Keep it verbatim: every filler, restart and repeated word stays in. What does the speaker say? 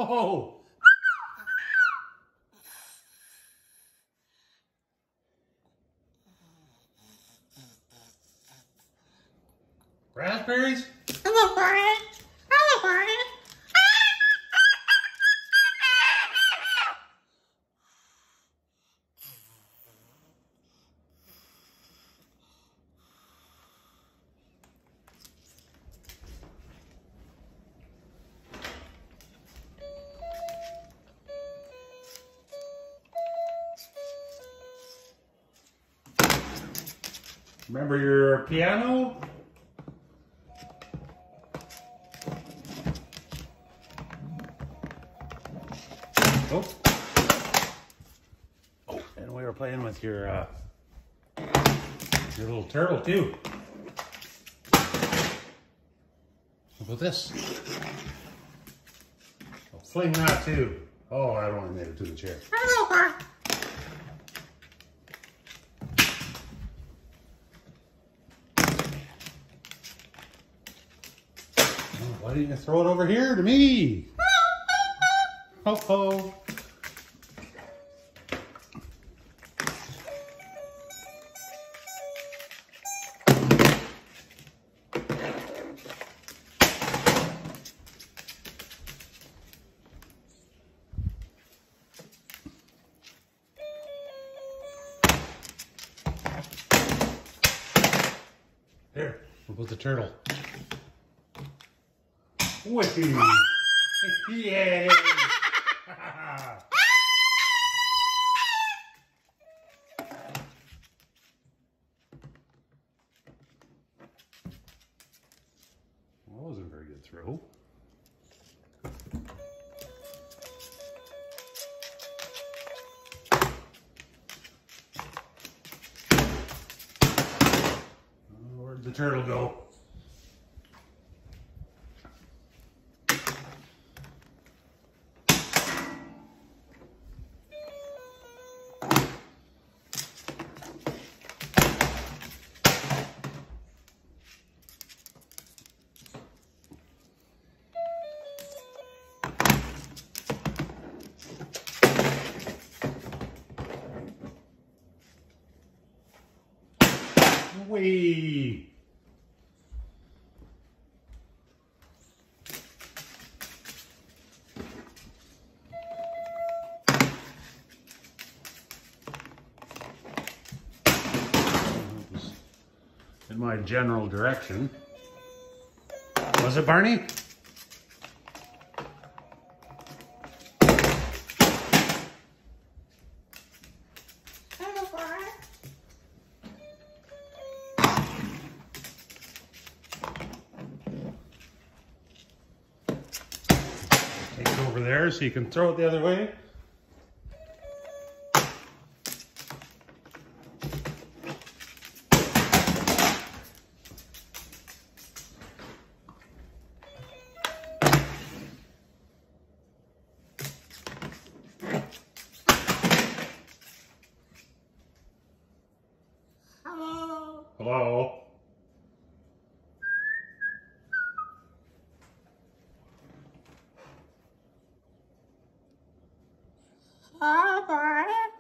Oh! Raspberries? Hello, Barney. Hello, Barney. Remember your piano? Oh. Oh, and we were playing with your uh, your little turtle too. How about this? I'll fling that too. Oh, I don't want to make it to the chair. Hello, Barney. Why didn't you throw it over here to me? Ho ho. There, what about the turtle? Whippy! Yay! That wasn't a very good throw. Oh, where'd the turtle go? Wee! In my general direction. Was it, Barney? Hello, Barney. Take it over there so you can throw it the other way. Hello. Hello? Hello, Barney.